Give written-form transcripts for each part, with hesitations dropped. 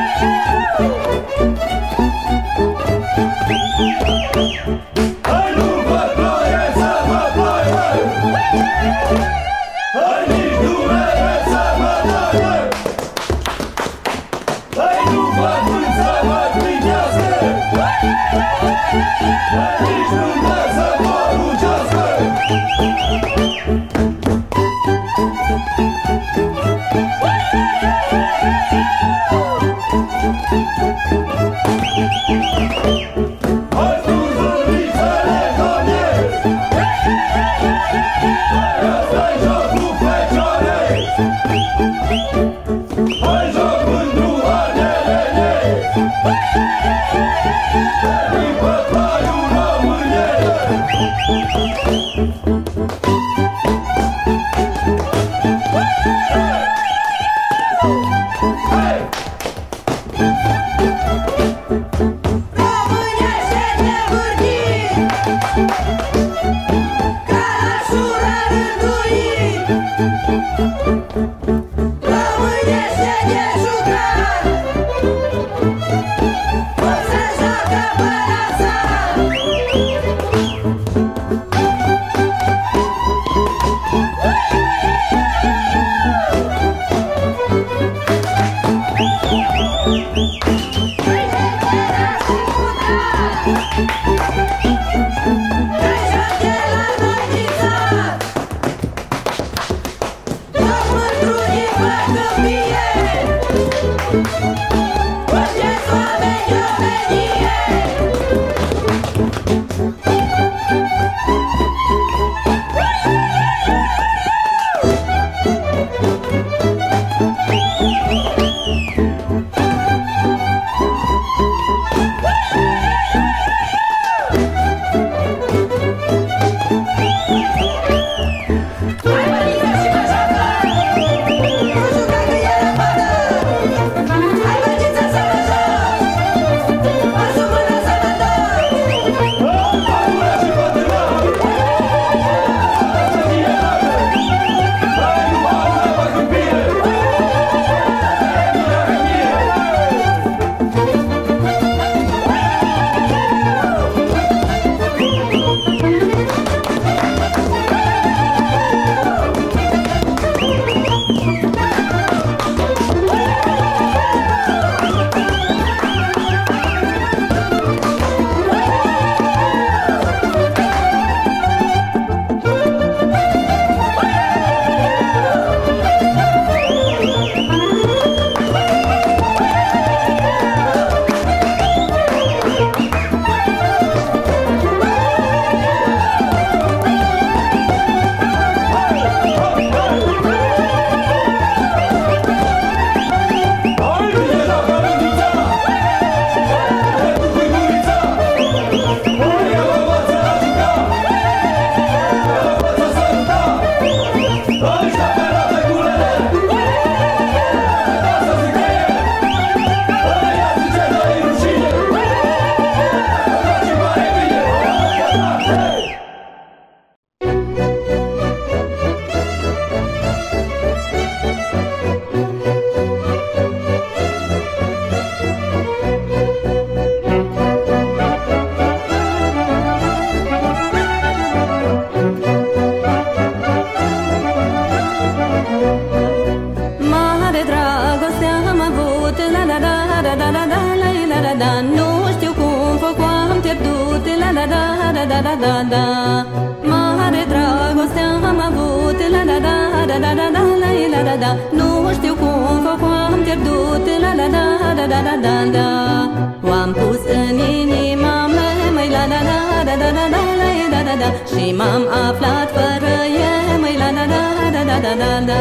Mare dragoste am avut, la la la la la la la la la la. Nu știu cum foc am pierdut, la la la la la la la la. O-am pus în inima mea, măi la la la la la la la la la la. Și m-am aflat fără ea, măi la la la la la la la la.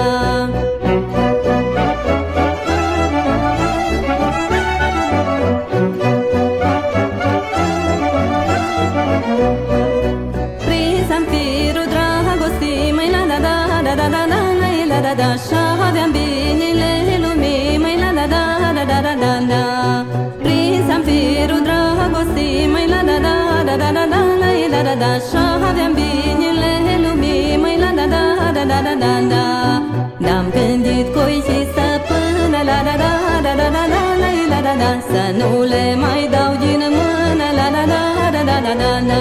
Și aveam binele lumii, măi la la la la la la la la. Prins-am firul dragostii, măi la la la la la la la la la la. Și aveam binele lumii, măi la la la la la la la la. N-am gândit coi și stăpână, la la la la la la la la la da, să nu le mai dau din mână, la la la la la la la la.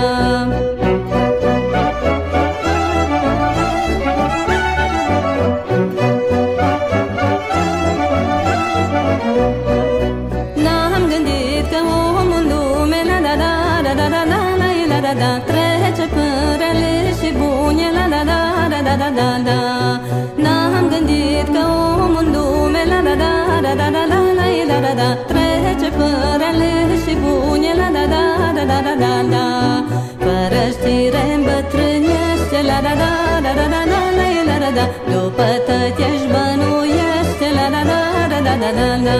N-am gândit că omul în lume, la la la la la la la la la la, trece până rele și bune, la la la la la la la la. N-am gândit că omul în lume, la la la la la la la la la la, trece până rele și bune, la la la la la la la la. Fără știre îmbătrânește, la la la la la la la la la la, după tăti-și bănuiește, la la la la la la la la.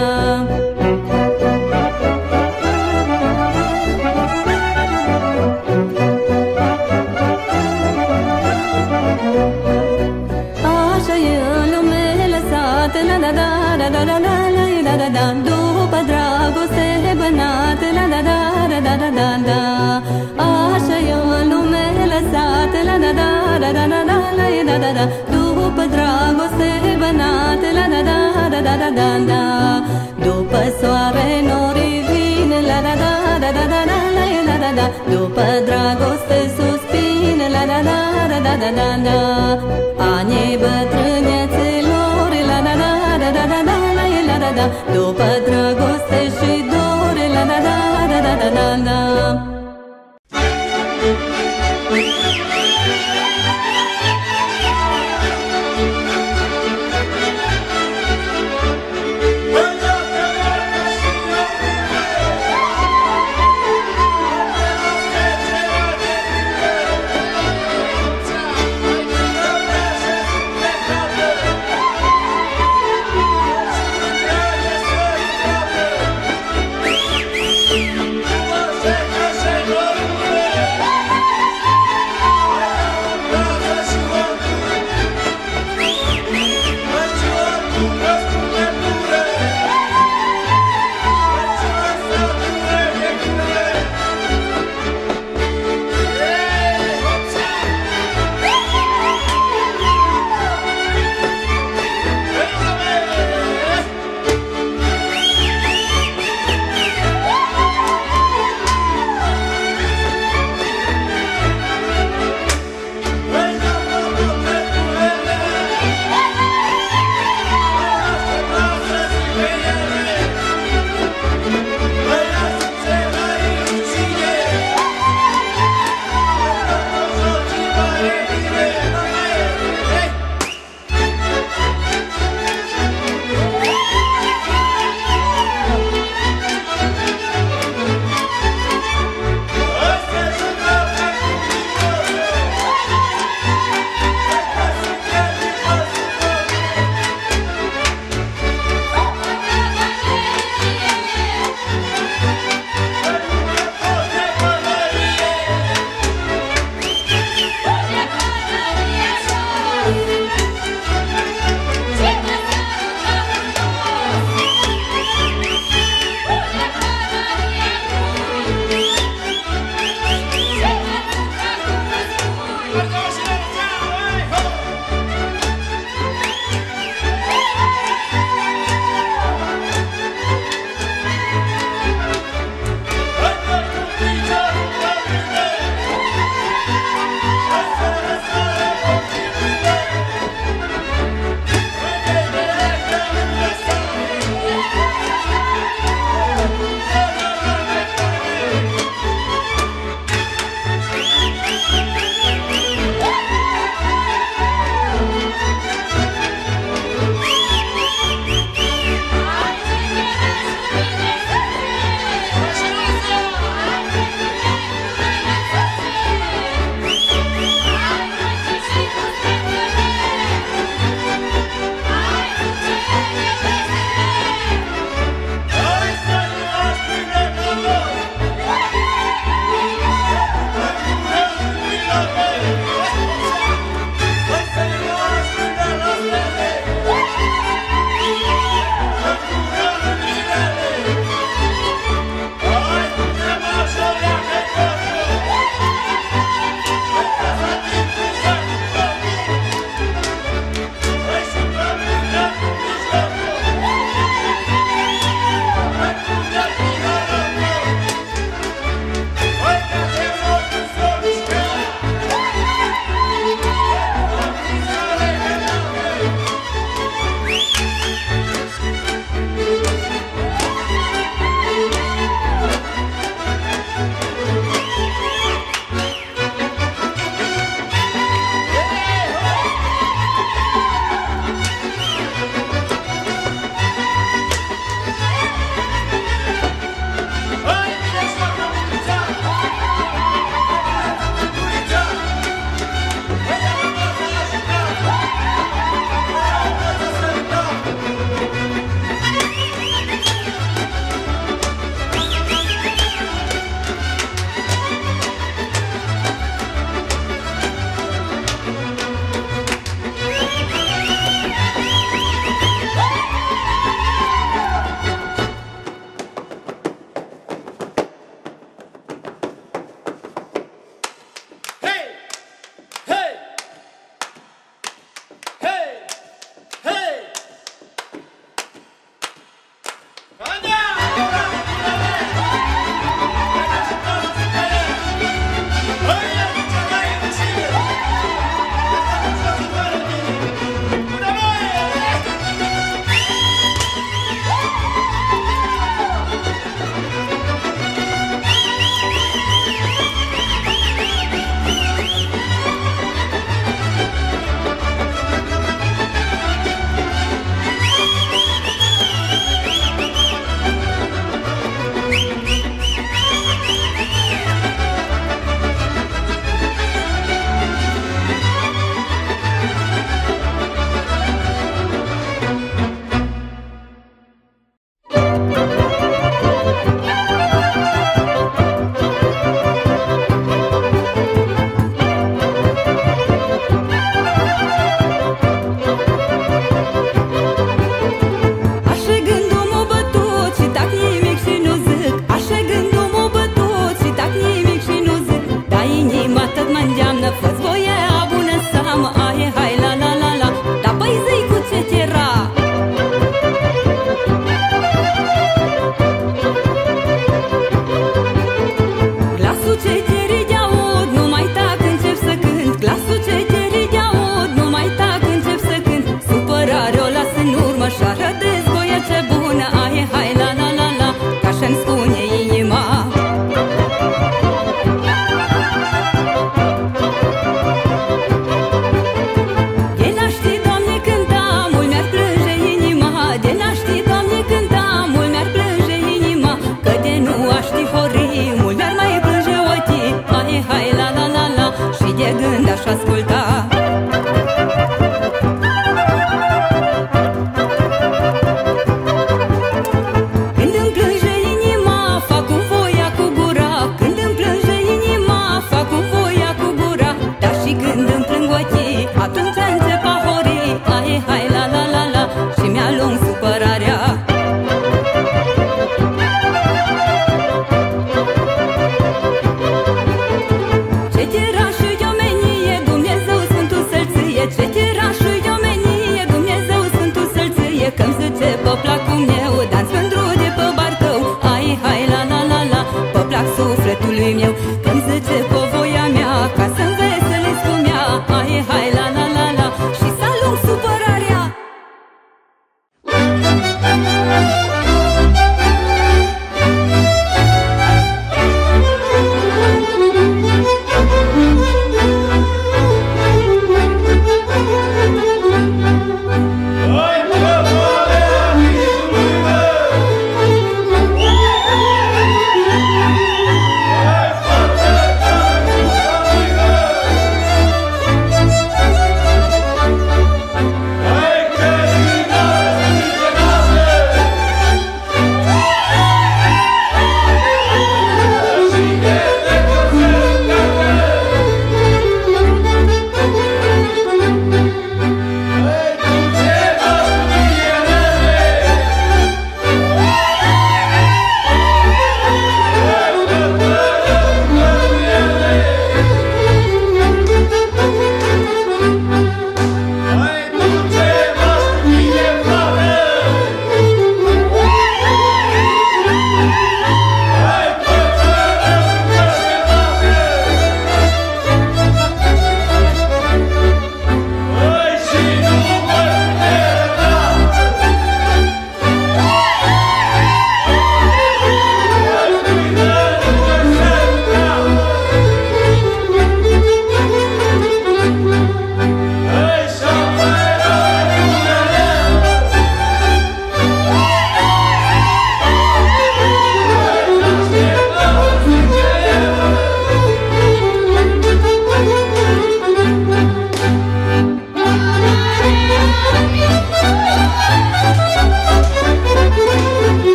Așa e în lume lăsată, la la la la la la la la la la, după dragoste bănată, la la la la la la la la. Așa e în lume lăsată, la la la la la la la la la la, după dragoste bănată, la la la la la la la la. După soare norii vine, la la la la la la la la la la, după dragoste suspine, la la la la la la la la. Anii bătrâneților, la la la la la la la la la la, după dragoste și dore, la la la la la la la la. Você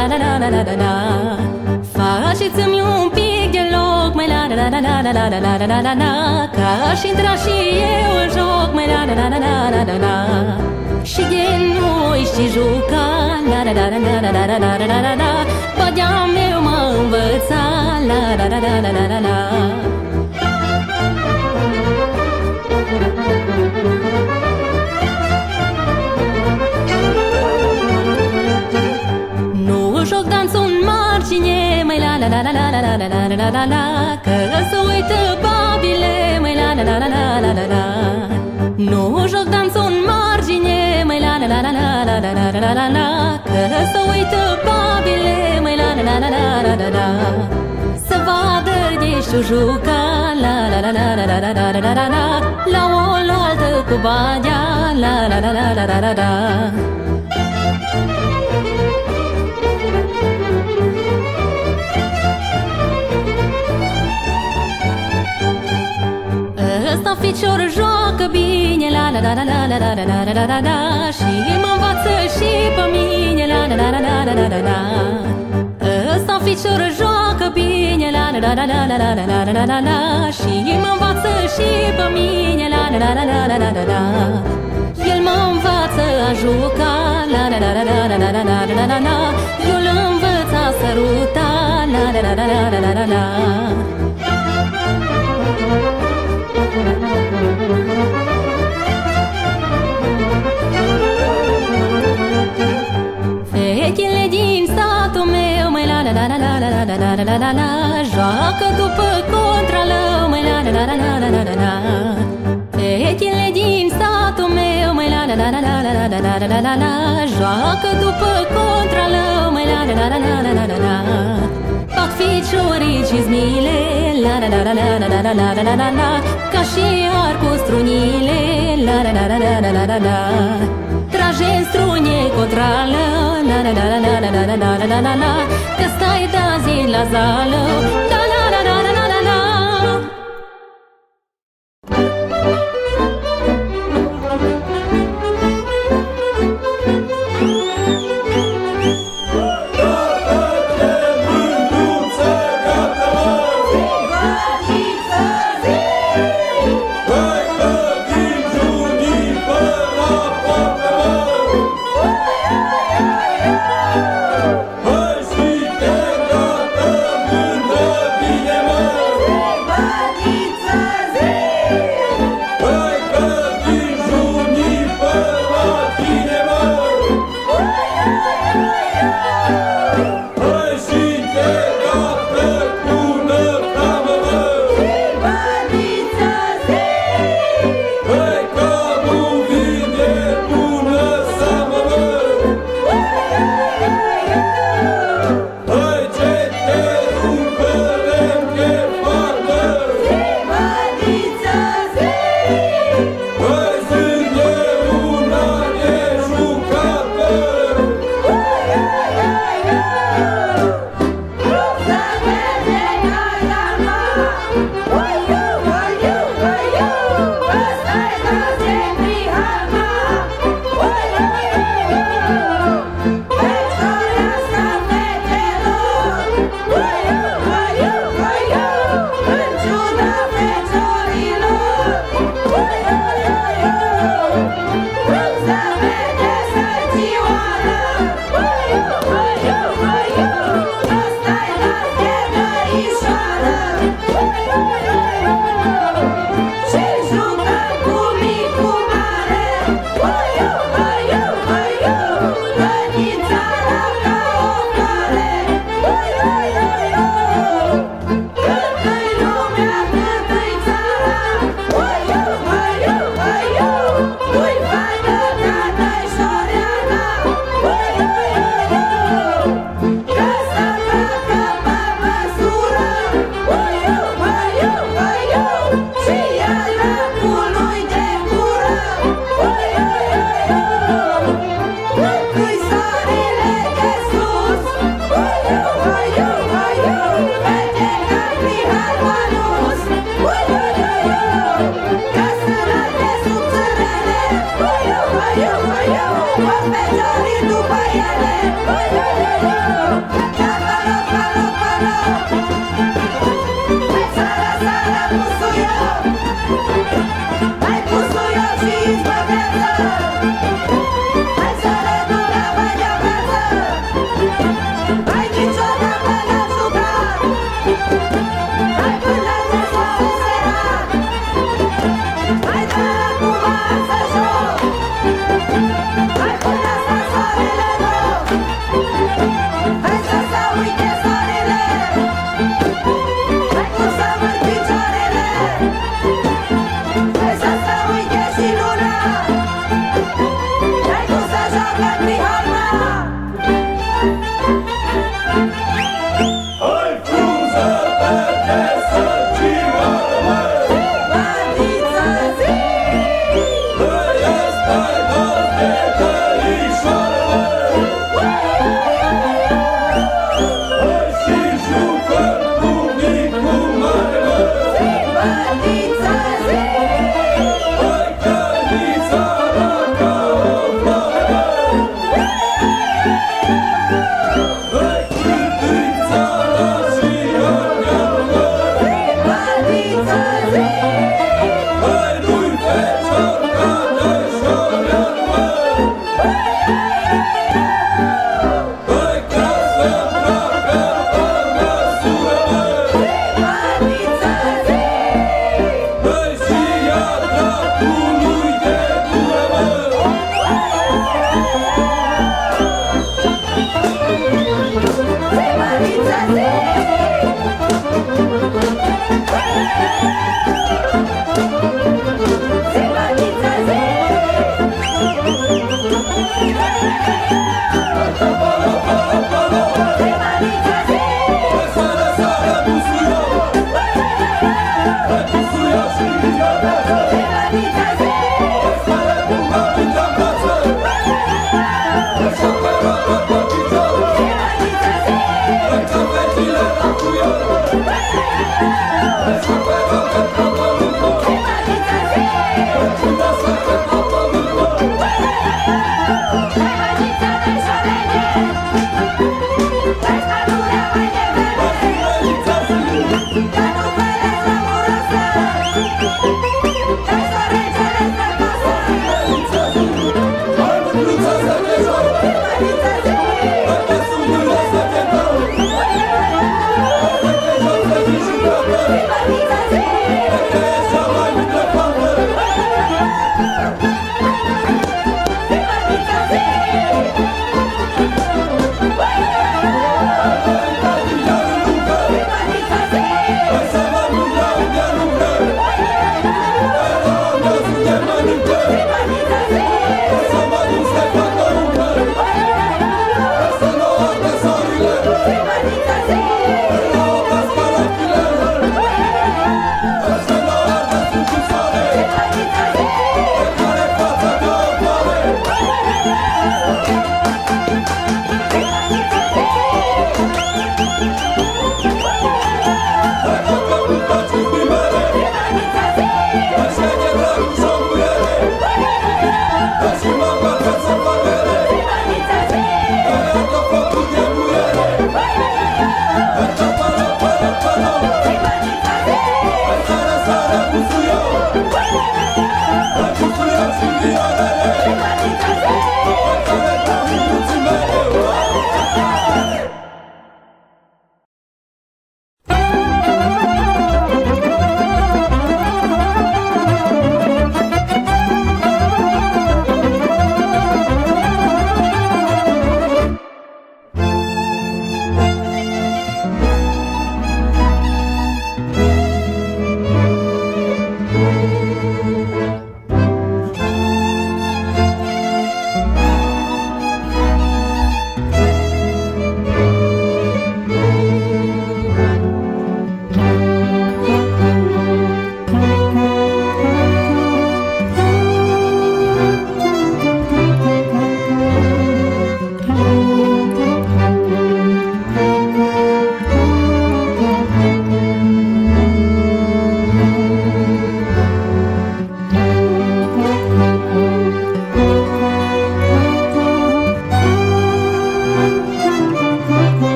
la la la la la la la. Faceți-mi un pic de loc, mai la la la la la la la la la la la. Că aș intra și eu în joc, mai la la la la la la la la. Și de noi știi juca, la la la la la la la la la la la. Badea meu m-a învățat, la la la la la la la la. Nu joc dansul în margine, mai la la la la la la la la la la la. Că să uită babile, mai la la la la la la la la. Nu joc dansul în margine, mai la la la la la la la la la la. Că să uită babile, mai la la la la la la la. Să vadă de știu juca, la la la la la la la la la la. La oaltă cu badea, la la la la la la la la. Ăsta ficior joacă bine, la la la la la la la la la la la la. Și mă învață și pe mine, la la la la la la la la la. Ăsta ficior joacă bine, la la la la la la la la la la la la. Și mă învață și pe mine, la la la la la la la la la. El mă învață a juca, la la la la la la la la la la la. Eu l-învăț a săruta, la la la la la la la la. Fetele din satul meu, mai la la la la la la la la la la la. Joacă după contralău, mai la la la la la la la la. Fetele din satul meu, mai la la la la la la la la la la la. Joacă după contralău, mai la la la la la la la la. Fac ficiorii cizmile, la la la la la la la la la la la la. Ca și ar cu strunile, la la la la la la la la la. Trage strune contrală, la la la la la la la la la la la la. Că stai de zi la zală, la la la la la la la la. Hai,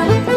la